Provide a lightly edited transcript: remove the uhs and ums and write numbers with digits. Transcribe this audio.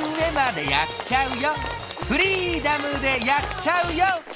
上までやっちゃうよ。フリーダムでやっちゃうよ。